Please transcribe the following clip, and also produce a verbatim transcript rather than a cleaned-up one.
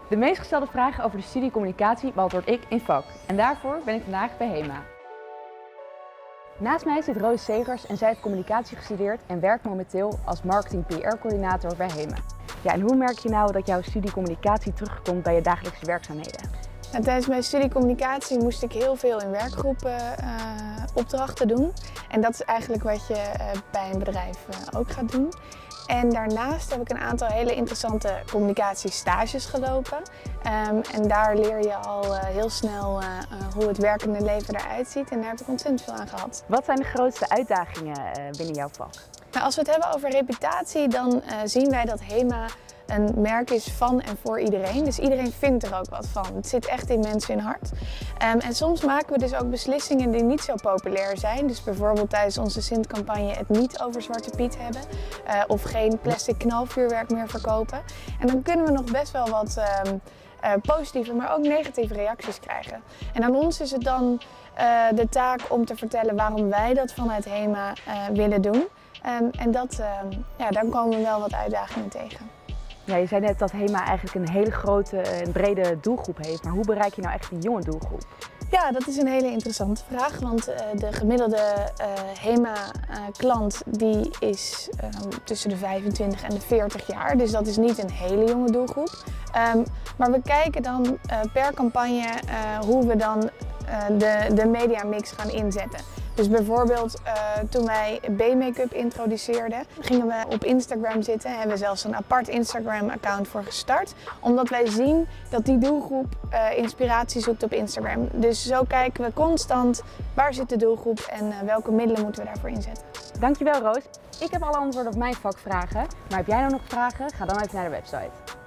De meest gestelde vragen over de studie communicatie beantwoord ik in vak. En daarvoor ben ik vandaag bij HEMA. Naast mij zit Roos Segers en zij heeft communicatie gestudeerd en werkt momenteel als marketing P R-coördinator bij HEMA. Ja, en hoe merk je nou dat jouw studie communicatie terugkomt bij je dagelijkse werkzaamheden? En tijdens mijn studie communicatie moest ik heel veel in werkgroepen uh, opdrachten doen. En dat is eigenlijk wat je uh, bij een bedrijf uh, ook gaat doen. En daarnaast heb ik een aantal hele interessante communicatiestages gelopen. Um, en daar leer je al uh, heel snel uh, uh, hoe het werkende leven eruit ziet. En daar heb ik ontzettend veel aan gehad. Wat zijn de grootste uitdagingen uh, binnen jouw vak? Nou, als we het hebben over reputatie, dan uh, zien wij dat HEMA een merk is van en voor iedereen. Dus iedereen vindt er ook wat van. Het zit echt in mensen in hart. Um, en soms maken we dus ook beslissingen die niet zo populair zijn. Dus bijvoorbeeld tijdens onze Sint-campagne het niet over Zwarte Piet hebben. Uh, of geen plastic knalvuurwerk meer verkopen. En dan kunnen we nog best wel wat um, uh, positieve, maar ook negatieve reacties krijgen. En aan ons is het dan uh, de taak om te vertellen waarom wij dat vanuit HEMA uh, willen doen. Um, en dat, uh, ja, daar komen we wel wat uitdagingen tegen. Ja, je zei net dat HEMA eigenlijk een hele grote en brede doelgroep heeft, maar hoe bereik je nou echt die jonge doelgroep? Ja, dat is een hele interessante vraag, want uh, de gemiddelde uh, HEMA-klant uh, die is uh, tussen de vijfentwintig en de veertig jaar, dus dat is niet een hele jonge doelgroep. Um, maar we kijken dan uh, per campagne uh, hoe we dan uh, de, de mediamix gaan inzetten. Dus bijvoorbeeld uh, toen wij B-make-up introduceerden, gingen we op Instagram zitten. Hebben we zelfs een apart Instagram-account voor gestart. Omdat wij zien dat die doelgroep uh, inspiratie zoekt op Instagram. Dus zo kijken we constant waar zit de doelgroep en uh, welke middelen moeten we daarvoor inzetten. Dankjewel Roos. Ik heb alle antwoorden op mijn vakvragen. Maar heb jij nou nog vragen? Ga dan even naar de website.